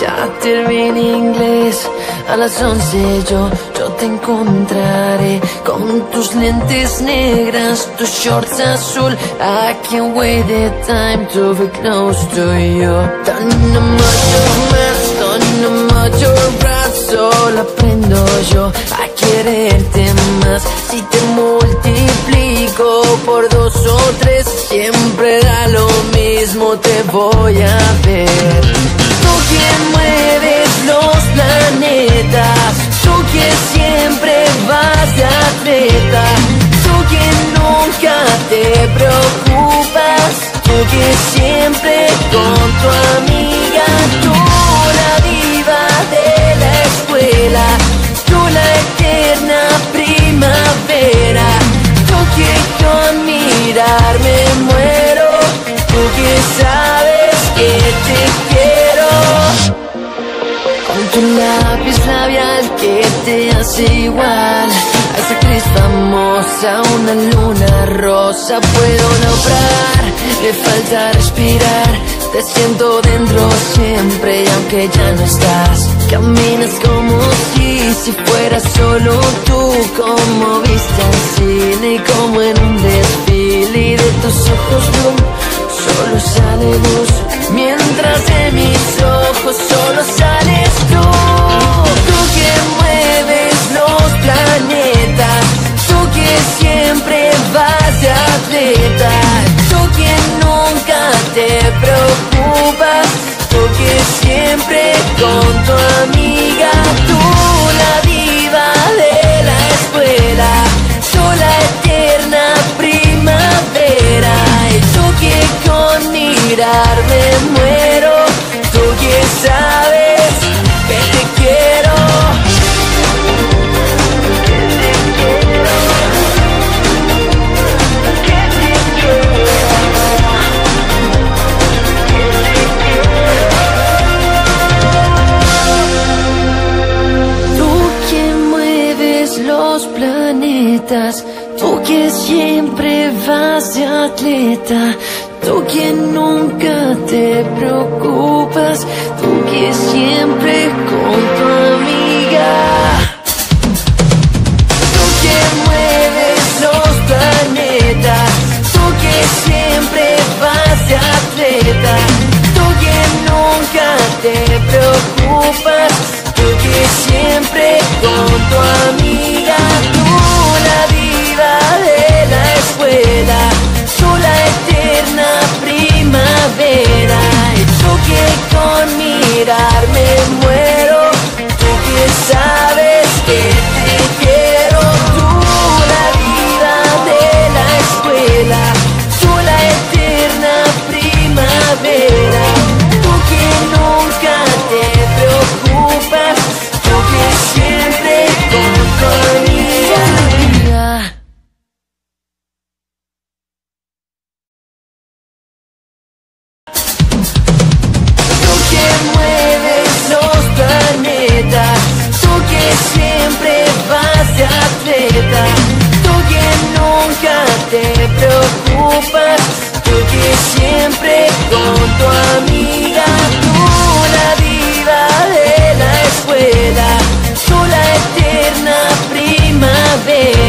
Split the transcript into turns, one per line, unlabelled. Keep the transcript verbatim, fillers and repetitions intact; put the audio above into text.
Ya terminé inglés, a las once yo, yo te encontraré con tus lentes negras, tus shorts azul. I can't wait the time to be close to you. Done a mayor más, done a mayor más. Solo aprendo yo a quererte más. Si te multiplico por dos o tres, siempre da lo mismo, te voy a ver. Tú quien mueves los planetas, tú que siempre vas de atleta, tú que nunca te preocupas, tú que siempre con tu amiga, tú la diva de la escuela, tú la eterna primavera, tú que con mirar me muero, tú que sabes que te quiero. Con tu lápiz labial que te hace igual a esa actriz famosa, una luna rosa. Puedo naufragar, me falta respirar, te siento dentro siempre y aunque ya no estás, caminas como si, si fueras solo tú, como viste al cine, como en un desfile, y de tus ojos blue solo sale luz, mientras de mis ojos solo sales tú. Tú que mueves los planetas, tú que siempre vas de atleta, tú que nunca te preocupas, tú que siempre con tu amiga, tú la diva de la escuela, tú la eterna primavera, y tú que con mirar me muero, tú que sabes que te quiero. Planetas, tú que siempre vas de atleta, tú que nunca te preocupas, tú que siempre con tu amiga, tú que mueves los planetas, tú que siempre vas de atleta, tú que nunca te preocupas, tú que siempre con tu amiga, tú la diva de la escuela, tú la eterna primavera, y tú que con mirar me muero, tú que sabes que te quiero, tú la diva de la escuela, tú la eterna primavera, tú que nunca te preocupas, tú que siempre con tu amiga. Tú que mueves los planetas, tú que siempre vas de atleta, tú que nunca te preocupas, tú que siempre con tu amiga, tú la diva de la escuela, tú la eterna primavera.